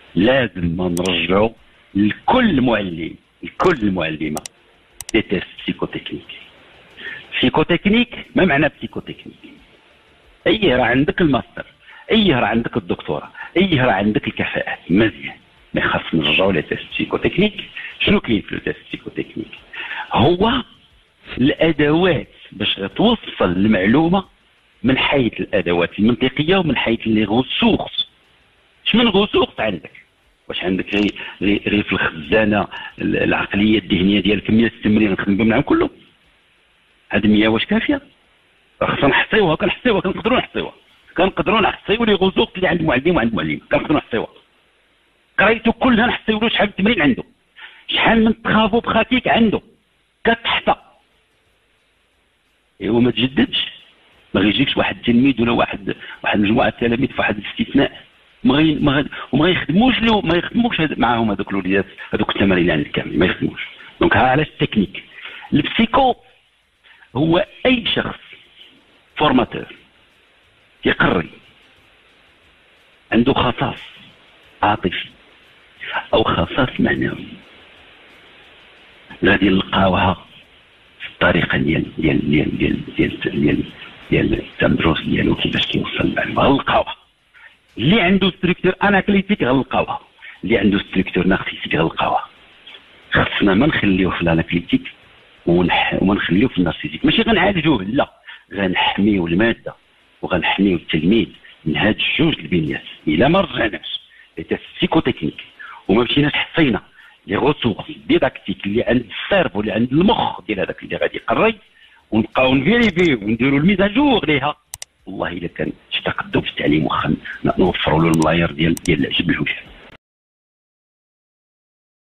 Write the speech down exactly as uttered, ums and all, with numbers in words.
لازم ما نرجعوا لكل معلم لكل معلمه دي تيست بسيكوتكنيك. بسيكوتكنيك ما معنى بسيكوتكنيك؟ ايه راه عندك الماستر، ايه راه عندك الدكتوراه، ايه راه عندك الكفاءات مزيان، ما خاص نرجعوا لي تيست بسيكوتكنيك. شنو كاين في التيست بسيكوتكنيك؟ هو الادوات باش توصل المعلومه من حيث الادوات المنطقيه ومن حيث لي غوسورس. شمن غوسورس عندك؟ واش عندك غير غير في الخزانه العقليه الذهنيه ديالك مية التمرين نخدم معاهم كلهم؟ هاد مية واش كافيه؟ خاصنا نحصيوها، كنحصيوها، كنقدروا نحصيوها، كنقدروا نحصيو لي غوسورس اللي عند معلم وعند معلم، كنقدروا نحصيوها. قرايته كلها نحصيو له شحال من التمرين عنده، شحال من ترافو بخاتيك عنده، كتحصى. ايوا ما تجددش، ما غيجيكش واحد التلميذ ولا واحد واحد مجموعه التلاميذ في واحد الاستثناء ما غي ما غي وما يخدموش له ما يخدموش معاهم هذوك الوليدات هذوك التمارين اللي عندك كامل ما يخدموش. دونك ها علاش التكنيك. البسيكو هو اي شخص فورماتور يقري عنده خصاص عاطفي او خصاص معنوي غادي نلقاوها في الطريقه ديال ديال ديال ديال ديال ديال ديال التدرس ديالو كيفاش كيوصل المعلومه غنلقاوها. اللي عنده ستركتور اناكليتيك غنلقاوها، اللي عنده ستركتور نارسيسيك غنلقاوها. خاصنا ما نخليوه في الاناكليتيك ونح... وما نخليوه في النارسيسيك. ماشي غنعالجوه، لا، غنحميو الماده وغنحميو التلميذ من هاد الجوج البنيات. الا ما رجعناش لتيست سيكوتكنيك وما مشيناش حصينا لي غوسورس ديداكتيك اللي عند السيرف واللي عند المخ ديال هذاك اللي غادي يقري، ونبقاو نفيريفيو ونديروا الميزاجور ليها، والله الا كان شي تقدم في التعليم واخا نوفروا له الملاير ديال ديال العجب بالوجه.